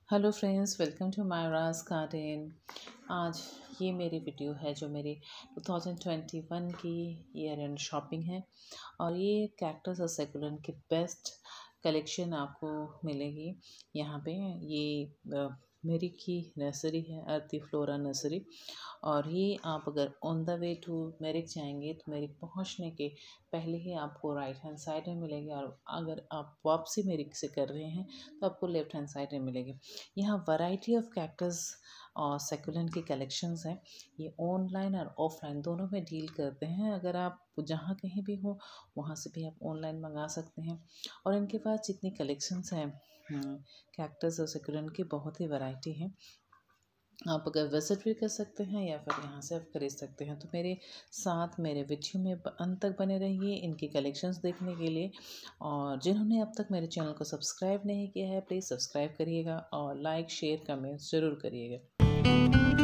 Hello friends, welcome to Myra's garden. आज ये मेरी वीडियो है जो मेरी 2021 की ईयर एंड शॉपिंग है और ये कैक्टस और सेकुलेंट की बेस्ट कलेक्शन आपको मिलेगी यहाँ पे। ये मिरिक की नर्सरी है, आरती फ्लोरा नर्सरी। और ये आप अगर on the way to Mirik जाएंगे तो मिरिक पहुँचने के पहले ही आपको राइट हैंड साइड में मिलेगी, और अगर आप वापसी मिरिक से कर रहे हैं तो आपको लेफ्ट हैंड साइड में मिलेगी। यहाँ वैरायटी ऑफ कैक्टस और सेकुलेंट की कलेक्शंस हैं। ये ऑनलाइन और ऑफलाइन दोनों में डील करते हैं। अगर आप जहाँ कहीं भी हो वहाँ से भी आप ऑनलाइन मंगा सकते हैं। और इनके पास जितनी कलेक्शंस हैं कैक्टस और सेकुलेंट की, बहुत ही वैरायटी है। आप अगर विज़िट भी कर सकते हैं या फिर यहाँ से आप खरीद सकते हैं। तो मेरे साथ मेरे वीडियो में अंत तक बने रहिए इनकी कलेक्शंस देखने के लिए। और जिन्होंने अब तक मेरे चैनल को सब्सक्राइब नहीं किया है, प्लीज़ सब्सक्राइब करिएगा और लाइक शेयर कमेंट्स ज़रूर करिएगा।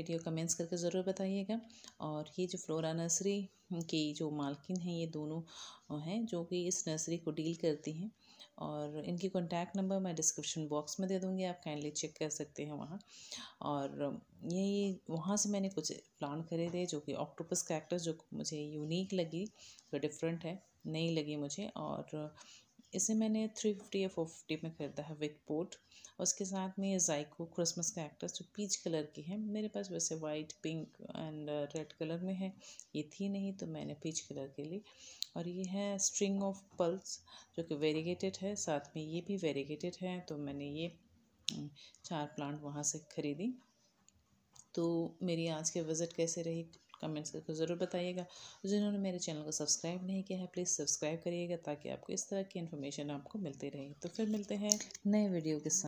वीडियो कमेंट्स करके ज़रूर बताइएगा। और ये जो फ्लोरा नर्सरी की जो मालकिन हैं ये दोनों हैं जो कि इस नर्सरी को डील करती हैं, और इनकी कॉन्टैक्ट नंबर मैं डिस्क्रिप्शन बॉक्स में दे दूँगी, आप काइंडली चेक कर सकते हैं वहाँ। और ये वहाँ से मैंने कुछ प्लांट खरीदे जो कि ऑक्टोपस कैक्टस, जो मुझे यूनिक लगी, जो डिफरेंट है, नई लगी मुझे। और इसे मैंने 350 या 450 में ख़रीदा है विद पोट। उसके साथ में ज़ाइको क्रिसमस कैक्टस जो पीच कलर की है, मेरे पास वैसे white, pink and red colour में है, ये थी नहीं तो मैंने पीच कलर के लिए। और ये है स्ट्रिंग ऑफ पल्स जो कि वेरीगेटेड है, साथ में ये भी वेरीगेटेड है, तो मैंने ये 4 प्लांट वहाँ से ख़रीदी। तो मेरी आज की विज़िट कैसे रही कमेंट्स करके ज़रूर बताइएगा। जिन्होंने मेरे चैनल को सब्सक्राइब नहीं किया है प्लीज़ सब्सक्राइब करिएगा, ताकि आपको इस तरह की इन्फॉर्मेशन आपको मिलती रहे। तो फिर मिलते हैं नए वीडियो के साथ।